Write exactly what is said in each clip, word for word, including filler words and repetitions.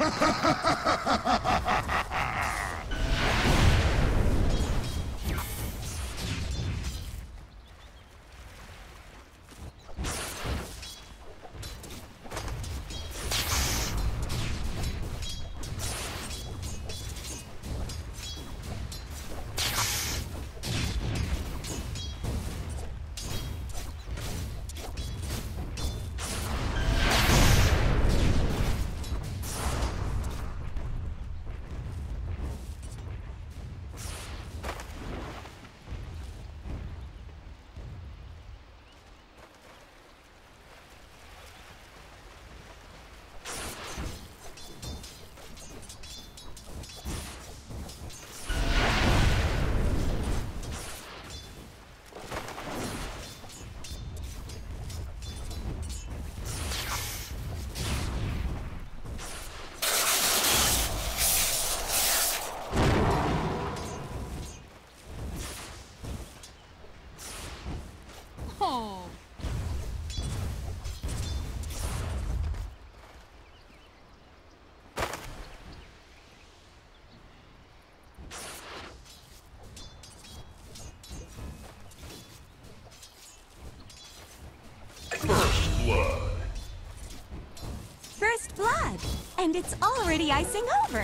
First blood. First blood, and it's already icing over.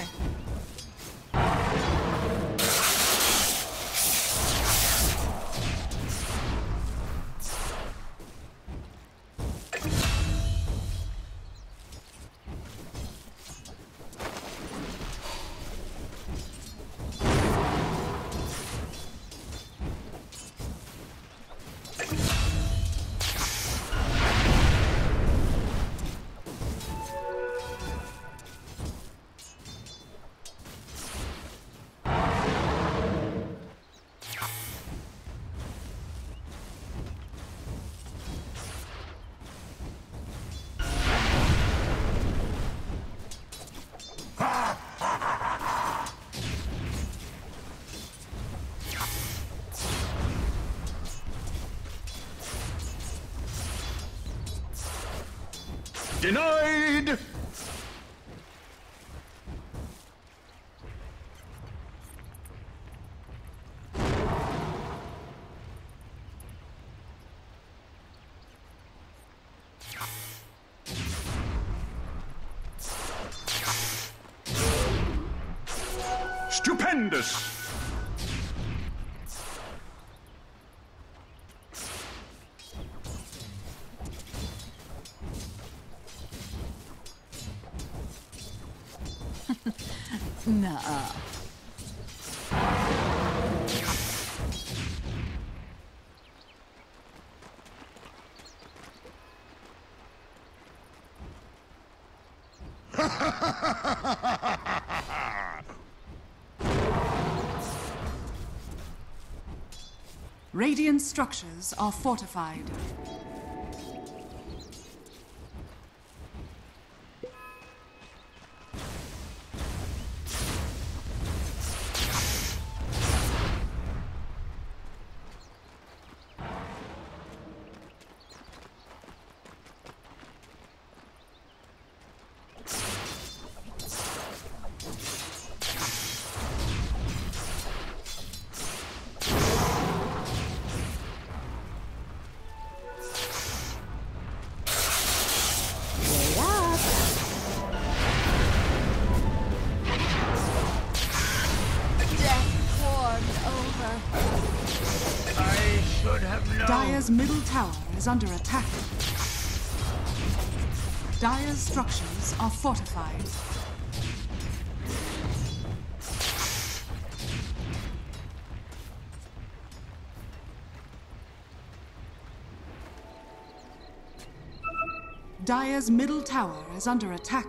Denied! Stupendous! Nuh-uh. Radiant structures are fortified. Dire's middle tower is under attack. Dire's structures are fortified. Dire's middle tower is under attack.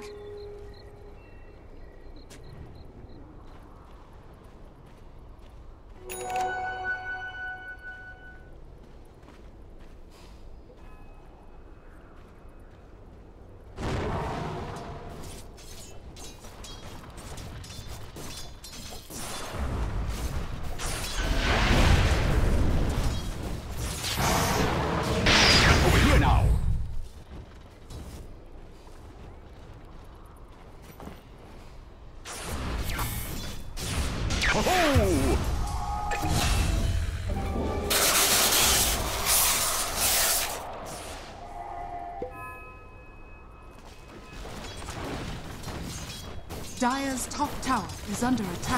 ho! Dire's top tower is under attack.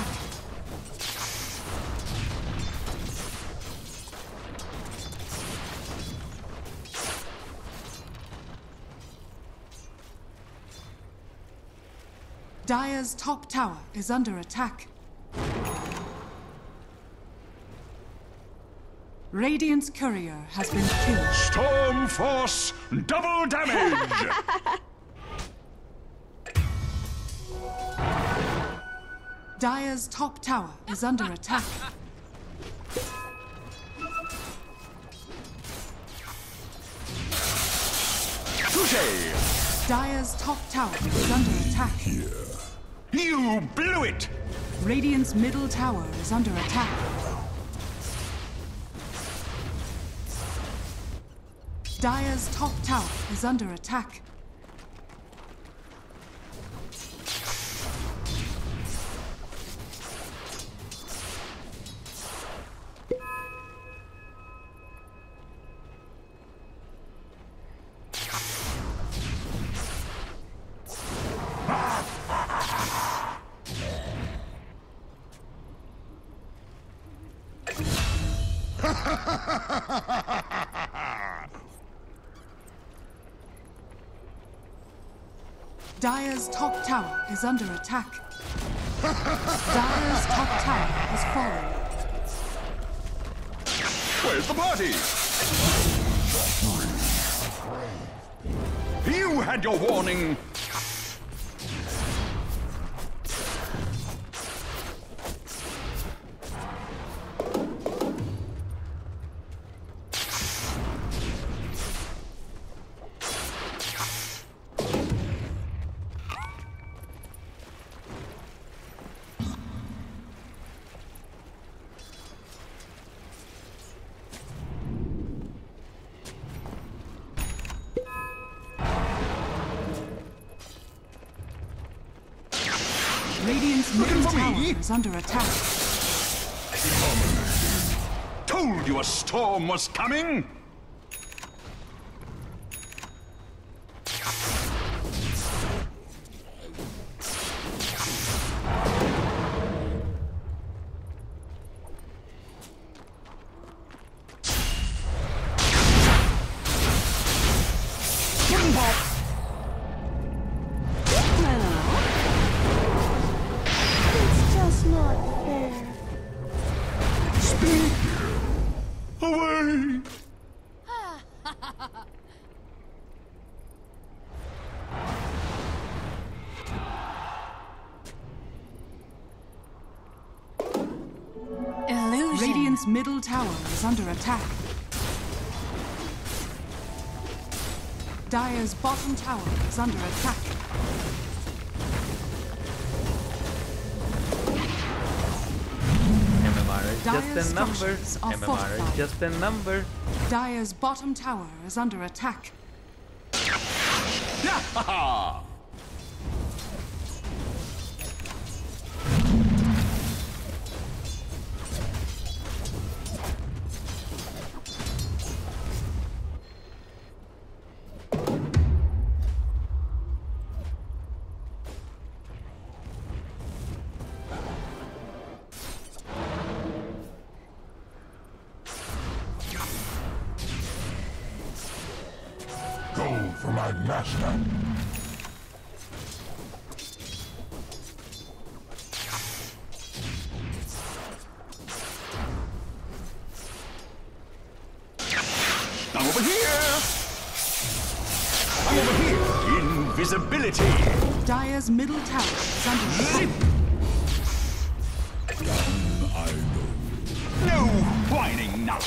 Dire's top tower is under attack. Radiant's courier has been killed. Storm Force double damage! Dire's top tower is under attack. Touché! Dire's top tower is under attack. You blew it! Radiant's middle tower is under attack. Dire's top tower is under attack. Dire's top tower is under attack. Dire's top tower has fallen. Where's the party? You had your warning! Radiant's Looking middle for tower me? is under attack. Told you a storm was coming! Wooden pop! It's just not fair. Speak! Away! Illusion. Radiant's middle tower is under attack. Dire's bottom tower is under attack. M M R is Dire's just a number. structures are M M R is fortified. just a number. Dire's bottom tower is under attack. Ha! Go for my master. I'm over here! I'm over here! Invisibility! Dire's middle tower is under attack. No whining now!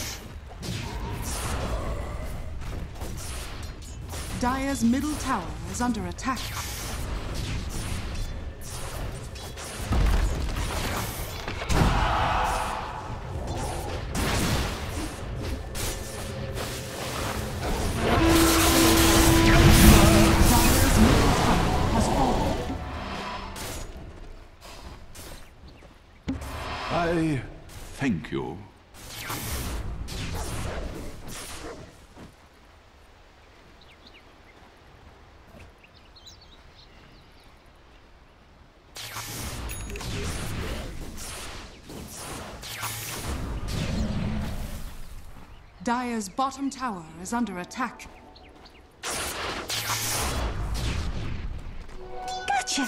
Dire's middle tower is under attack. Dire's middle tower has fallen. Thank you. Dire's bottom tower is under attack. Gotcha!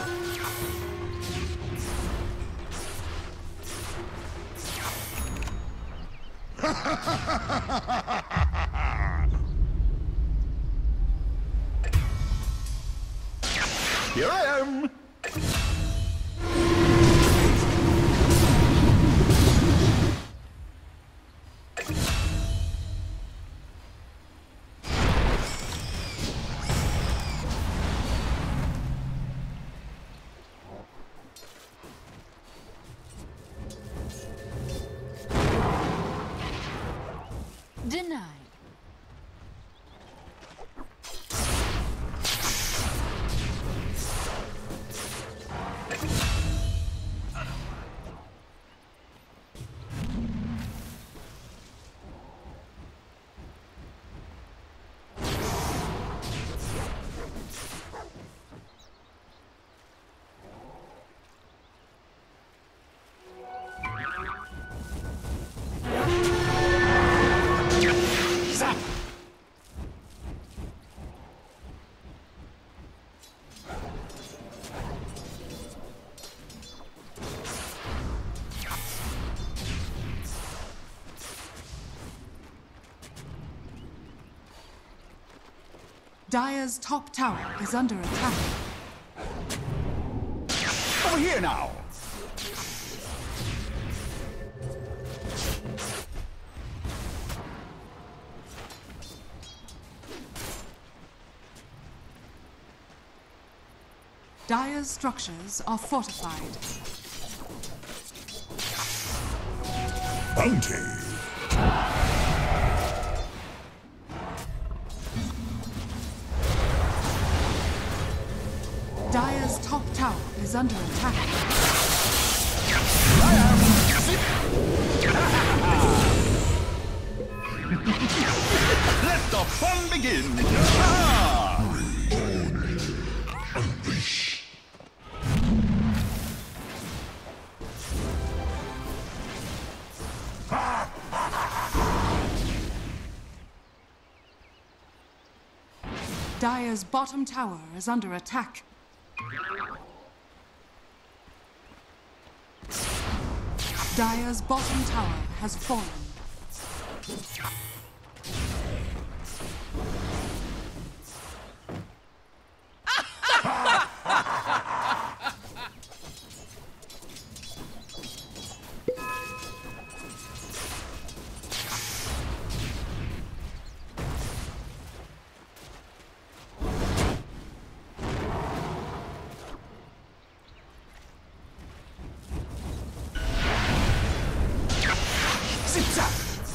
Here I am! Denied. Dire's top tower is under attack. Over here now! Dire's structures are fortified. Bounty. Dire's top tower is under attack. Let the fun begin! Ah! Unleash. Dire's bottom tower is under attack. Dire's bottom tower has fallen. Zip-zap!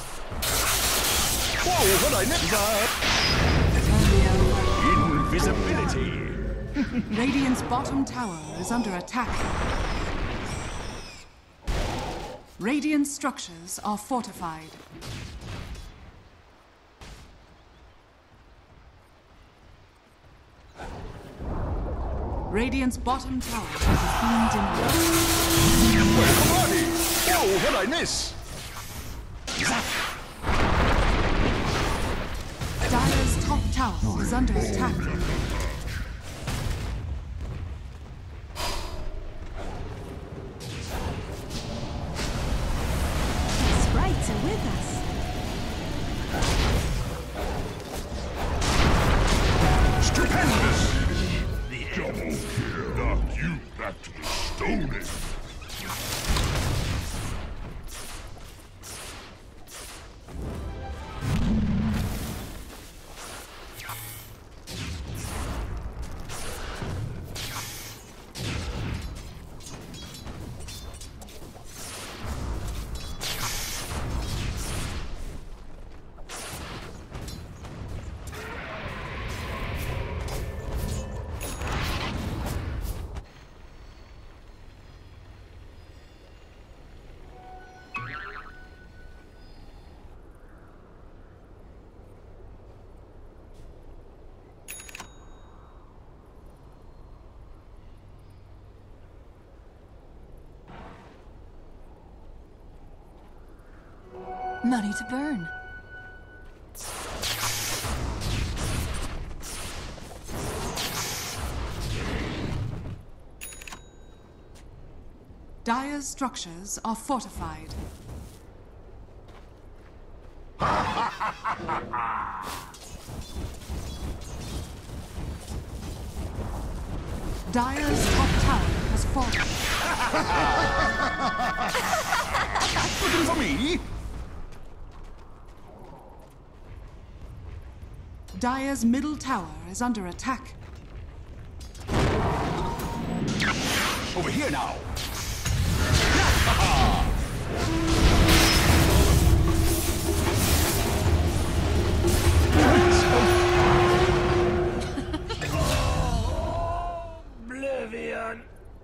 Whoa, what I never... Invisibility! Radiant's bottom tower is under attack. Radiant structures are fortified. Radiant's bottom tower has been denied. Where's the party? Whoa, what'd I miss? Dire's top tower is under attack. The sprites are with us. Stupendous! Double kill. Knock you back to the Stone Age. Money to burn. Dire's structures are fortified. Dire's top tower has fallen. Looking for me? Dire's middle tower is under attack. Over here now. Oblivion.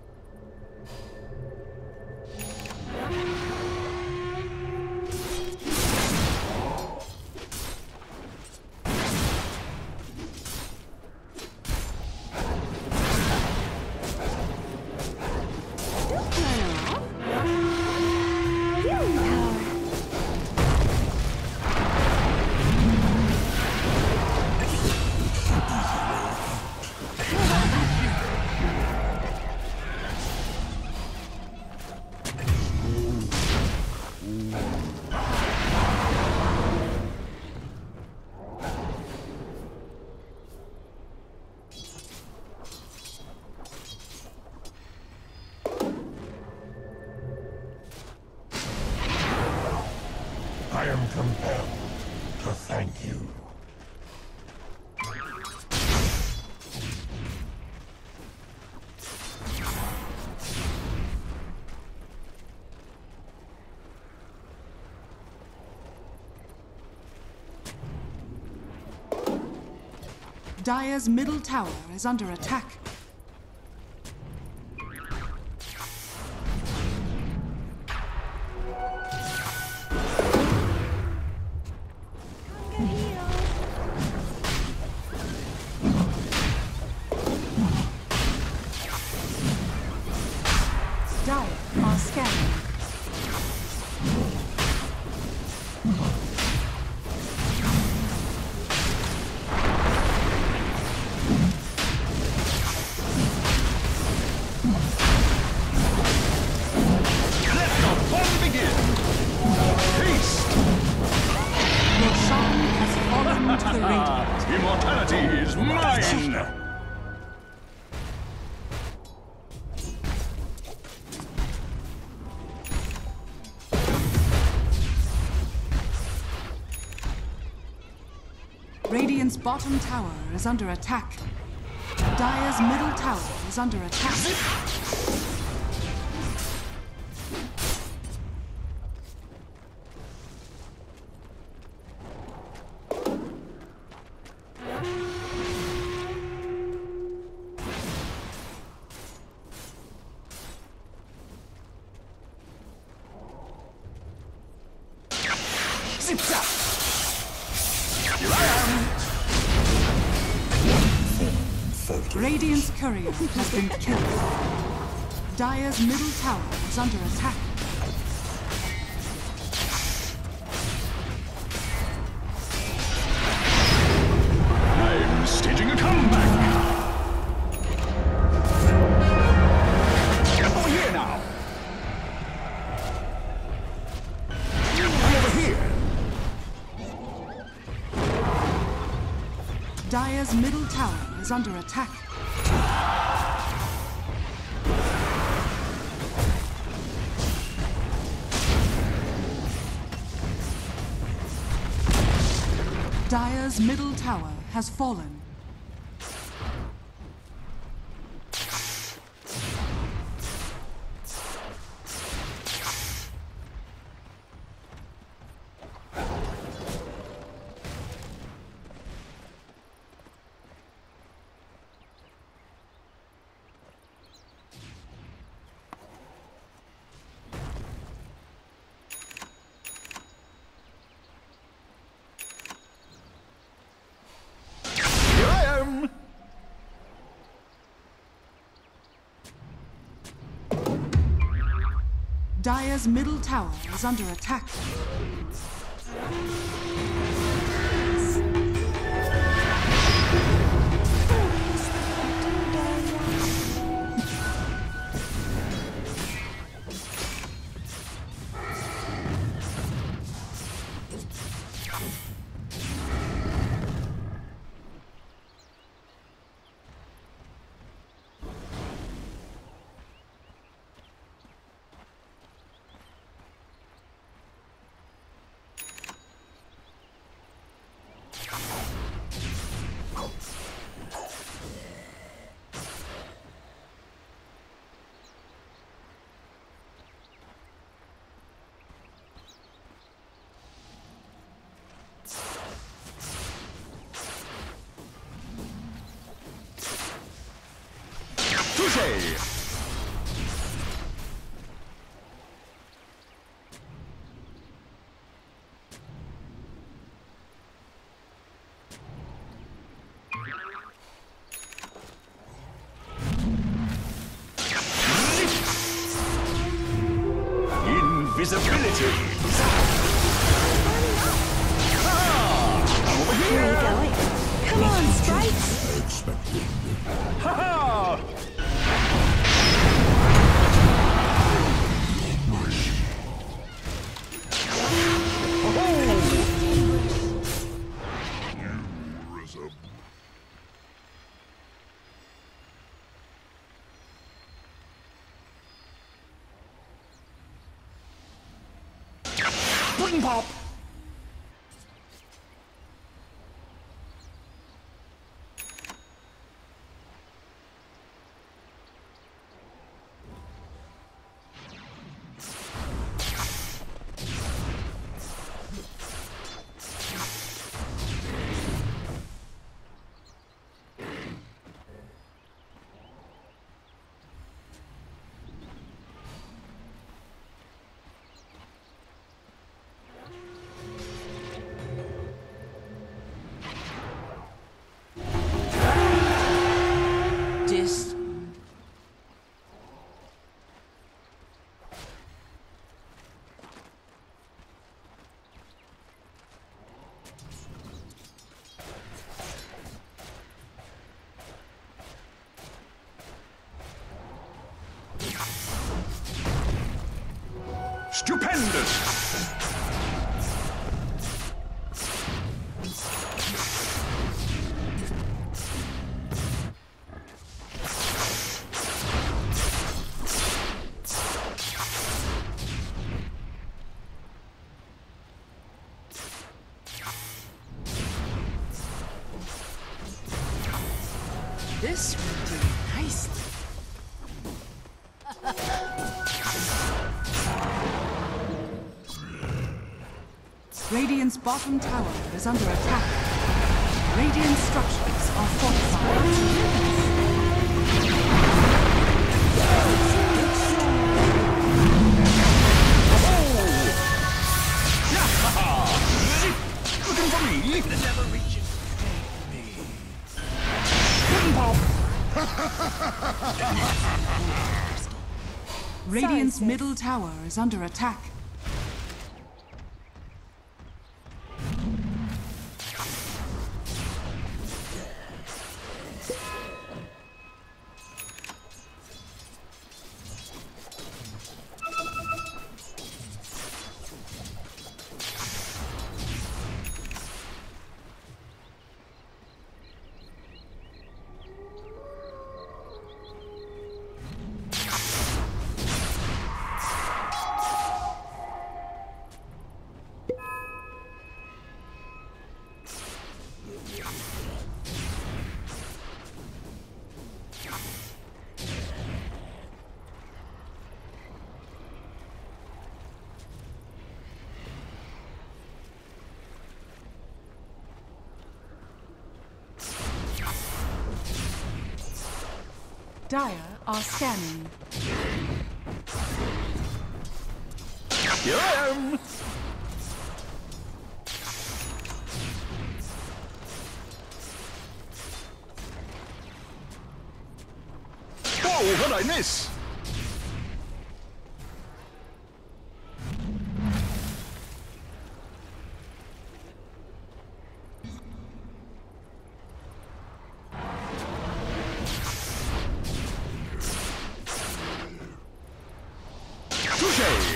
I am compelled to thank you. Dire's middle tower is under attack. Dire are scanning. Let the fun begin! Haste! Roshan has fallen to the Radiant. Immortality is mine! Radiant's bottom tower is under attack. Dire's middle tower is under attack. Zip zap! Here I am! Radiant's courier has been killed. Dire's middle tower is under attack. I'm staging a comeback! Over here now! Over here! Dire's middle tower is under attack. Dire's middle tower has fallen. Here I am! Dire's middle tower is under attack. Touché! Invisibility! Ah! Over Where are you here! going? Come on, sprites! Expected. Ha-ha! Resume. Pudding pop! Dis. Stupendous! This will do nicely. Radiant's bottom tower is under attack. Radiant structures are fortified. Looking for me? The never reaches me. Pudding pop! Radiant's Sorry, sis. middle tower is under attack. Dire are scanning. Here I am! Whoa, what'd I miss? Touché!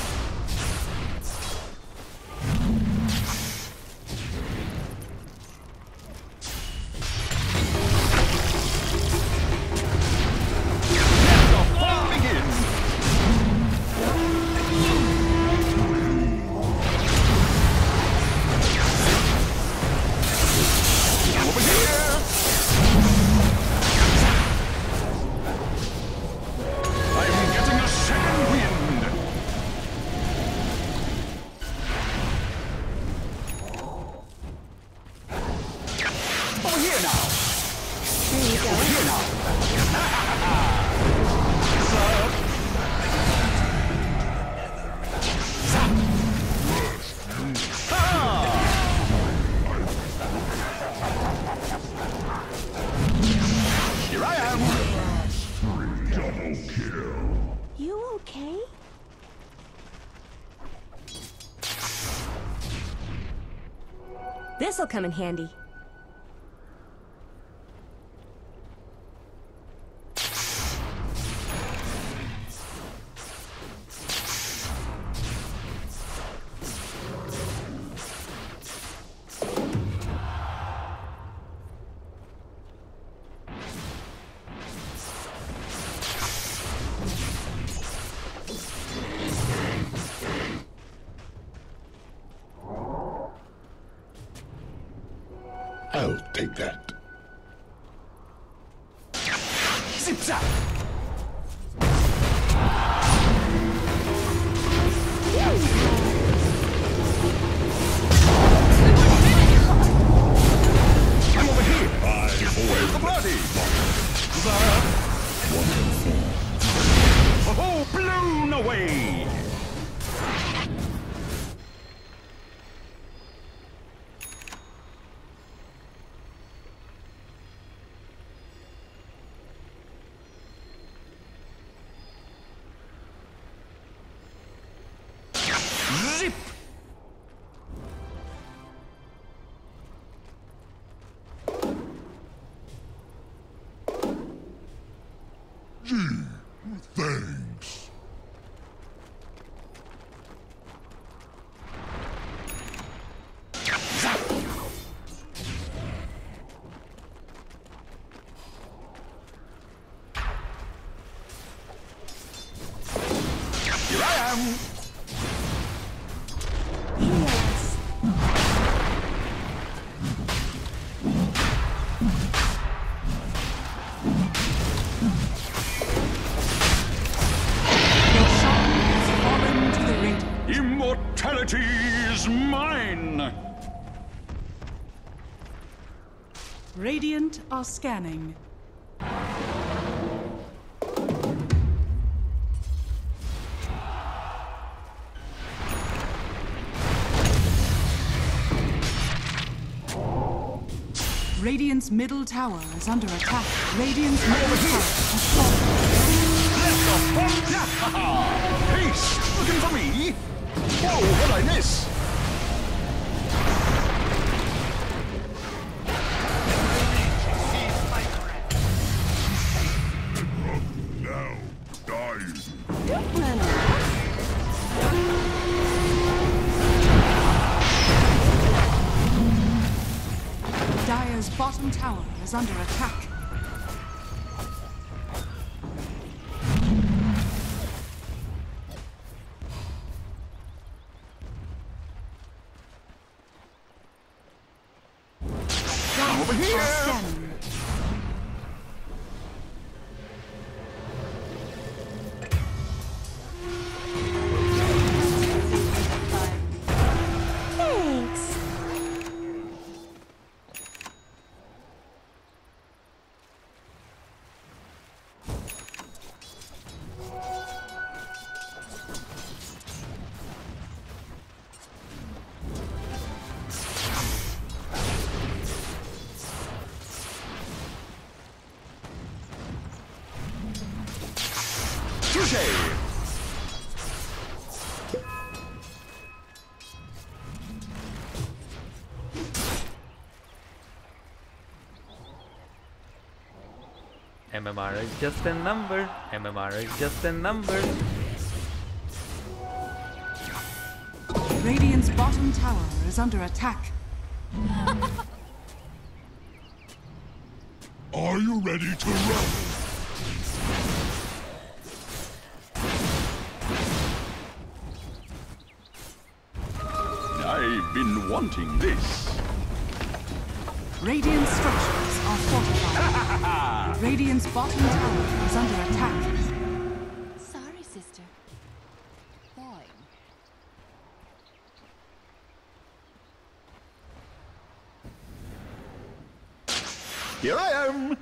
You okay? This'll come in handy. I'll take that. Zip zap! I'm over here! Where's the party? Oh, blown away! Zip! Gee, thanks. Zap! Here I am! Yes. Roshan has fallen to the Radiant. Immortality is mine! Radiant are scanning. Radiant's middle tower is under attack. Radiant's middle tower has fallen. Peace! Looking for me? Whoa, what'd I miss? Now, die. Don't run off. Dire's bottom tower is under attack. Over here! Are scanning. Thanks. Touché! M M R is just a number. M M R is just a number. Radiant's bottom tower is under attack. Are you ready to run? I've been wanting this. Radiant structures are fortified. Radiant's bottom tower is under attack. Sorry, sister. Fine. Here I am.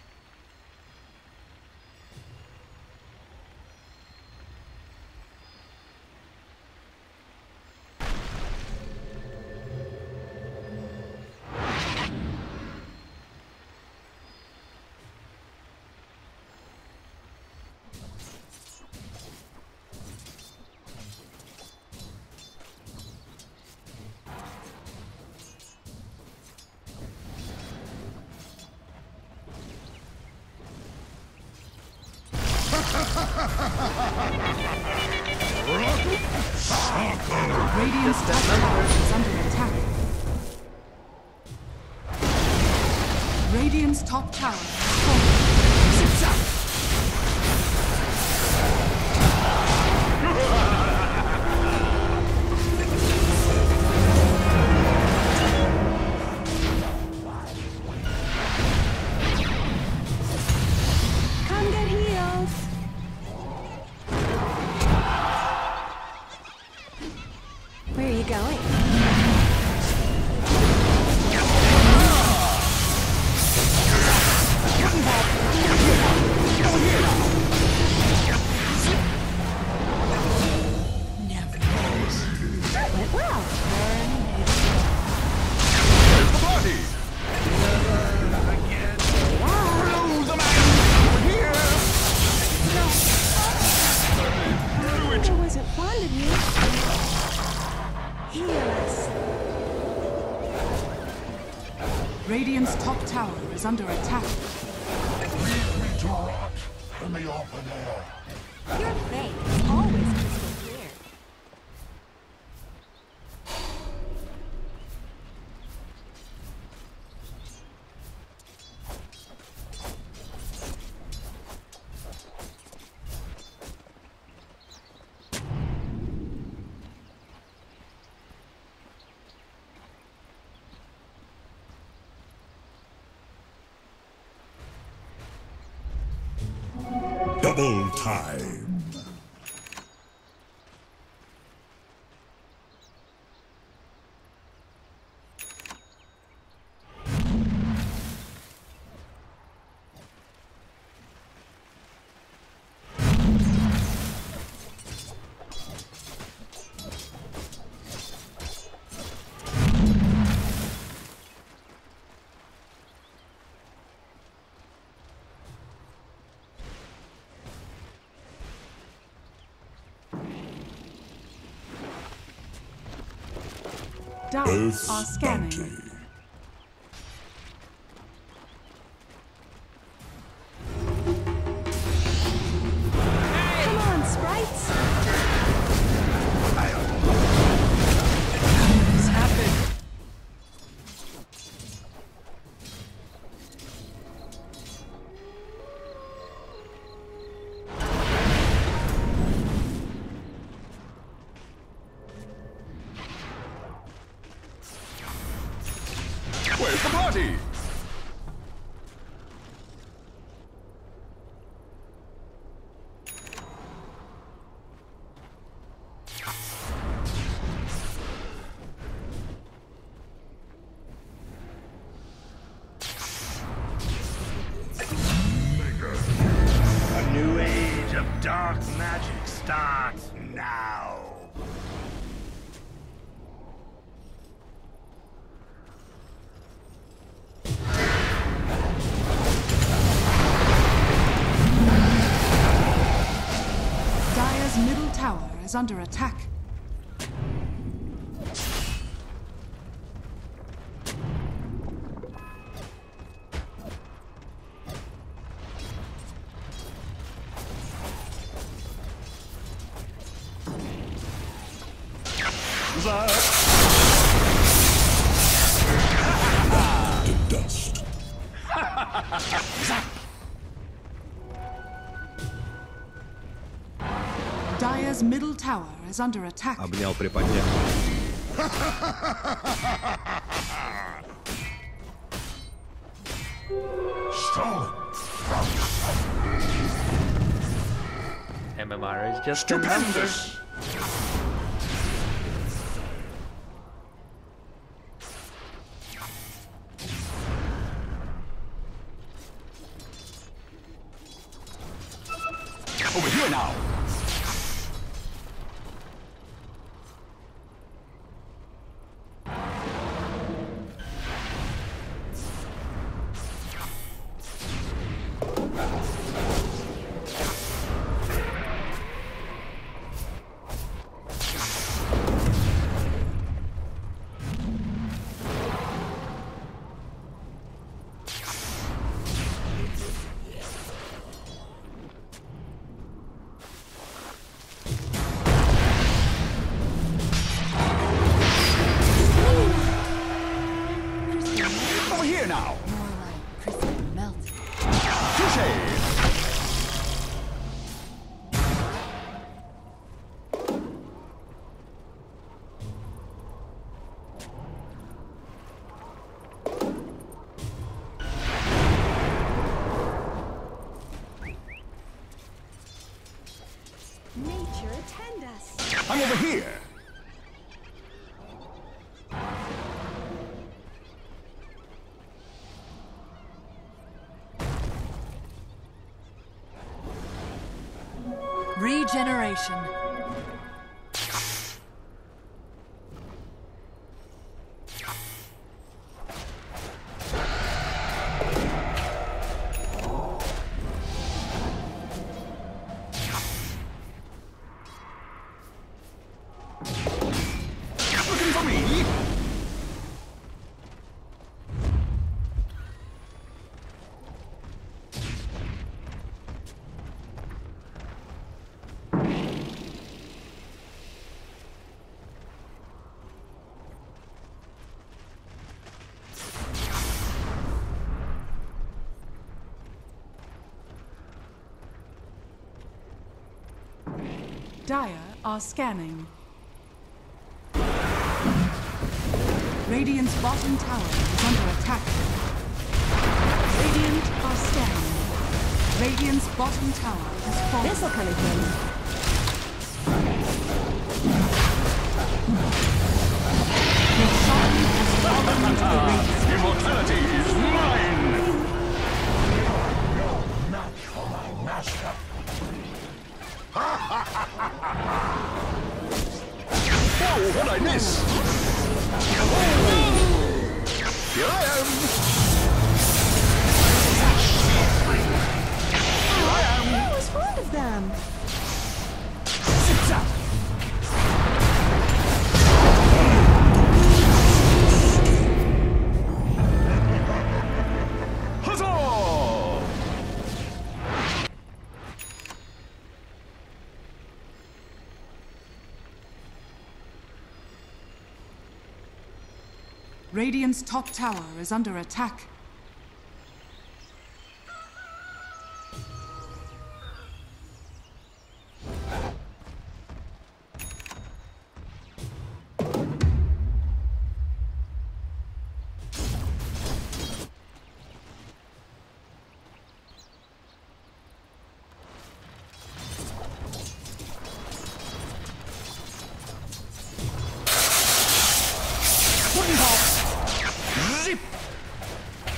Radiant's top tower is under attack. Radiant's top tower is falling. Come get healed. Where are you going? Went well. Where's the party? Through the man here. I wasn't fond of you. Heal us. Radiant's top tower is under attack. Leave me to rot in the open air. Your faith is always crystal clear. Double time. Dyers are scanning. Bounty. Come on, sprites. What's happened? Where's the party? A new age of dark magic starts now. Dyer's middle tower is under attack. desire. To dust. Dire's middle tower is under attack. Обнял, приподнял. Stolen. M M R is just a number. Stupendous. Over here now. Over here now. More like crystal melted. Touche. Nature attend us. I'm over here. Regeneration. Looking for me? Dire are scanning. Radiant's bottom tower is under attack. Radiant are scanning. Radiant's bottom tower has fallen. This'll come in handy. Your shrine has fallen into the race. Immortality is mine! Match for my master. Whoa, what'd I miss? Here I am! Here I am! I was fond of them. Zip-zap! Huzzah! Radiant's top tower is under attack. Wooden box! Zip!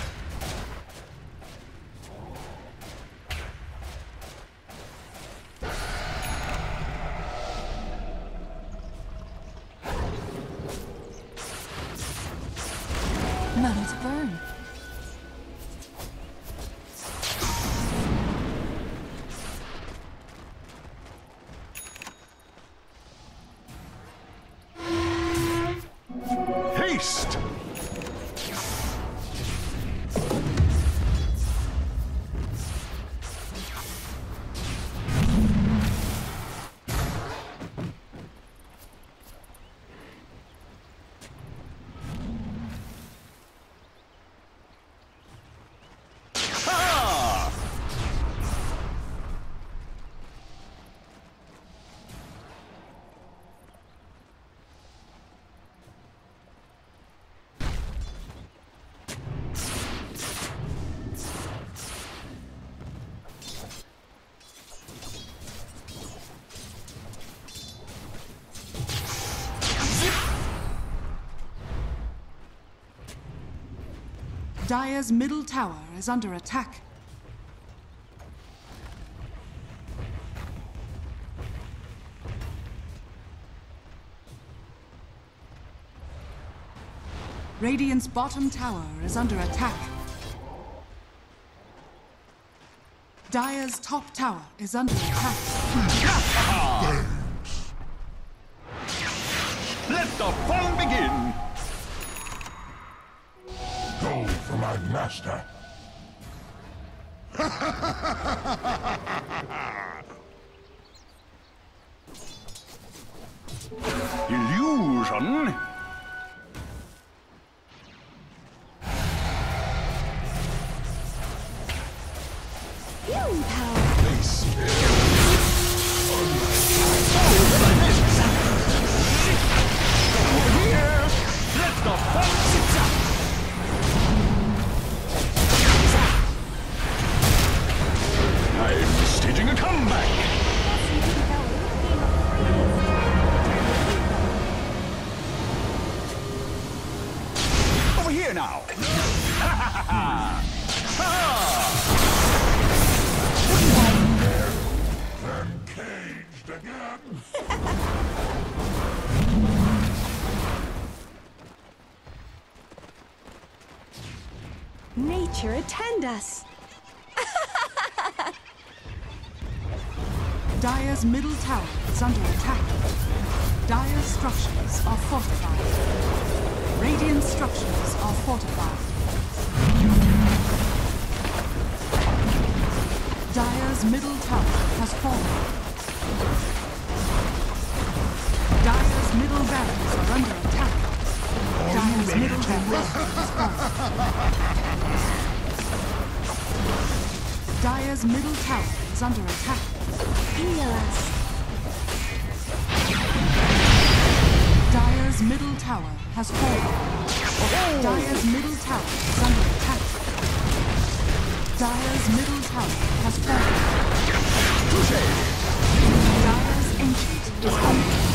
Dire's middle tower is under attack. Radiant's bottom tower is under attack. Dire's top tower is under attack. Let the fun begin! Go for my master. Illusion? Healing power. Here! Let the fun sit up! I'm staging a comeback! Over here now! Ha ha ha ha! Them caged again. Nature attend us. Dire's middle tower is under attack. Dire's structures are fortified. Radiant structures are fortified. Dire's middle tower has fallen. Dire's middle barracks are under attack. Dire's middle barracks has fallen. Dire's middle tower is under attack. Heal us. Dire's middle tower has fallen. Dire's middle tower is under attack. Dire's middle tower has fallen. Dire's ancient is under attack.